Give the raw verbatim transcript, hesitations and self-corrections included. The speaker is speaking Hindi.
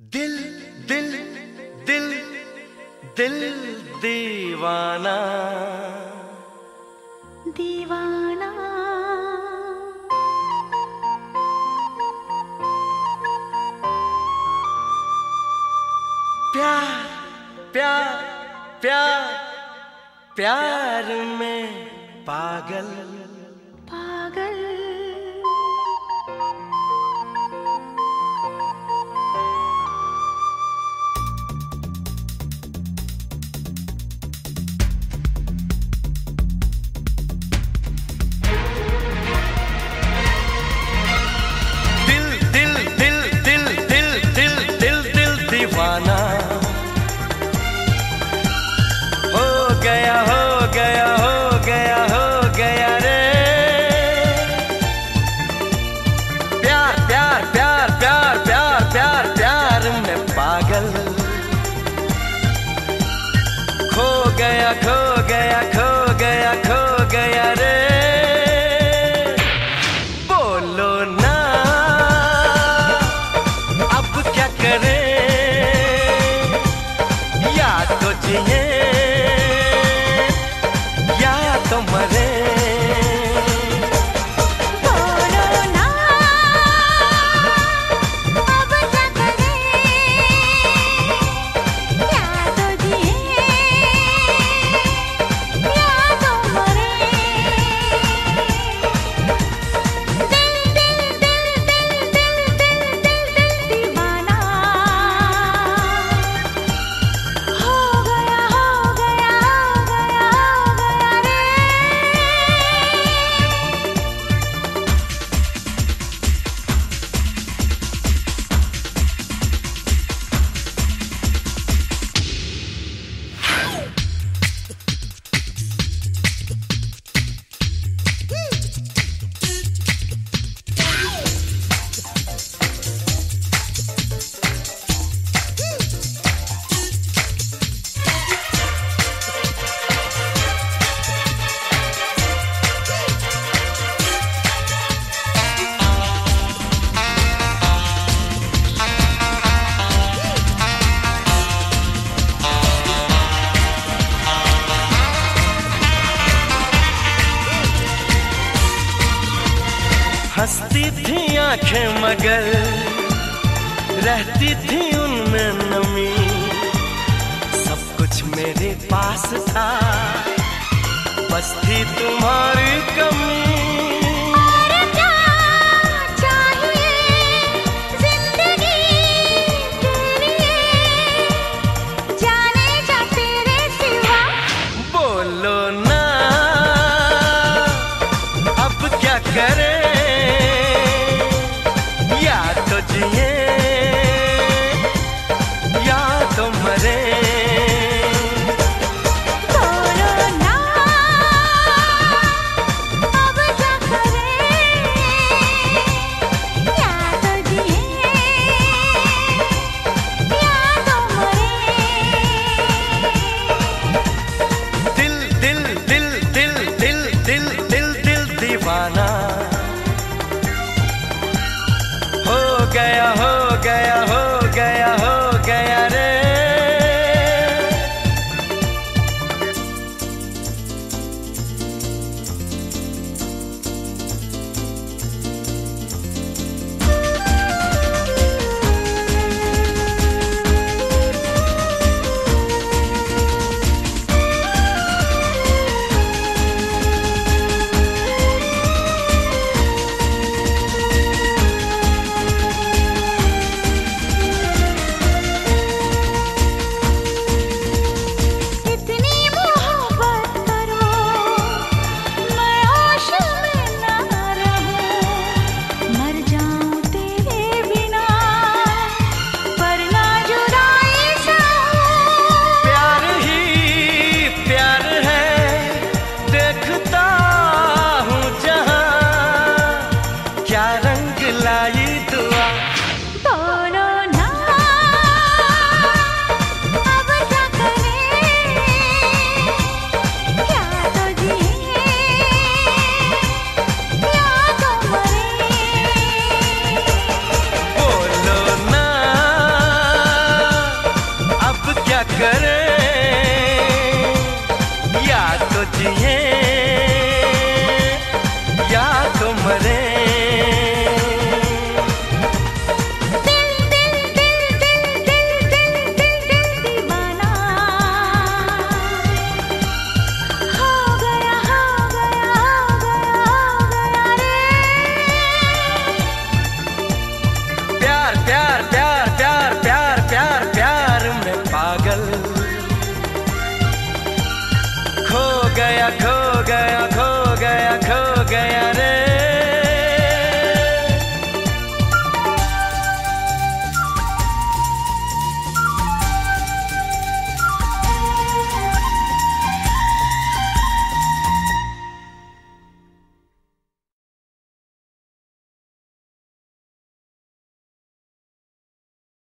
दिल दिल दिल दिल दीवाना दीवाना प्यार प्यार प्यार प्यार में पागल पागल दीवाना हो गया हो गया हो गया हो गया रे। प्यार प्यार प्यार प्यार प्यार प्यार प्यार में पागल खो गया खो गया खो गया खो गया रे। बोलो ना अब क्या करें, तो जिए या तो मरे। बोलो ना अब क्या करें, या तो जिए या तो मरे। दिल दिल दिल दिल दिल दिल दिल दिल दीवाना हंसती थी आंखें मगर रहती थी उनमें नमी। सब कुछ मेरे पास था, बस थी तुम्हारी कमी।